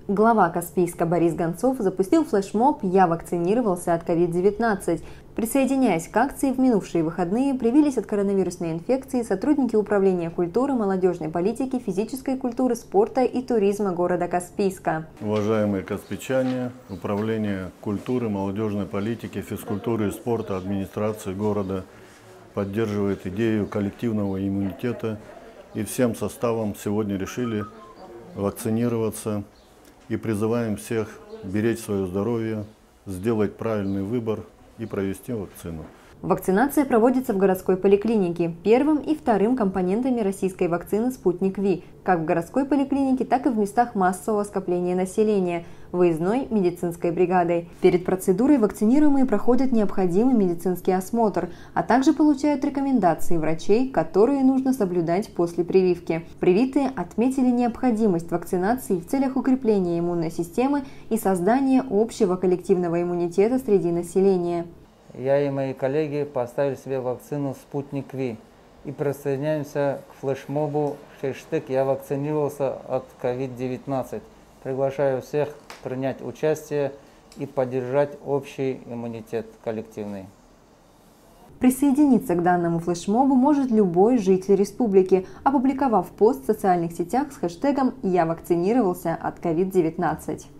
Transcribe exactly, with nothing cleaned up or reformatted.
Глава Каспийска Борис Гонцов запустил флешмоб «Я вакцинировался от ковид девятнадцать». Присоединяясь к акции, в минувшие выходные привились от коронавирусной инфекции сотрудники Управления культуры, молодежной политики, физической культуры, спорта и туризма города Каспийска. Уважаемые каспийчане, Управление культуры, молодежной политики, физкультуры и спорта администрации города поддерживает идею коллективного иммунитета и всем составом сегодня решили вакцинироваться. И призываем всех беречь свое здоровье, сделать правильный выбор и провести вакцину. Вакцинация проводится в городской поликлинике, первым и вторым компонентами российской вакцины «Спутник Ви», как в городской поликлинике, так и в местах массового скопления населения, выездной медицинской бригадой. Перед процедурой вакцинируемые проходят необходимый медицинский осмотр, а также получают рекомендации врачей, которые нужно соблюдать после прививки. Привитые отметили необходимость вакцинации в целях укрепления иммунной системы и создания общего коллективного иммунитета среди населения. Я и мои коллеги поставили себе вакцину «Спутник Ви» и присоединяемся к флешмобу хэштег «Я вакцинировался от ковид девятнадцать». Приглашаю всех принять участие и поддержать общий иммунитет коллективный. Присоединиться к данному флешмобу может любой житель республики, опубликовав пост в социальных сетях с хэштегом «Я вакцинировался от ковид девятнадцать».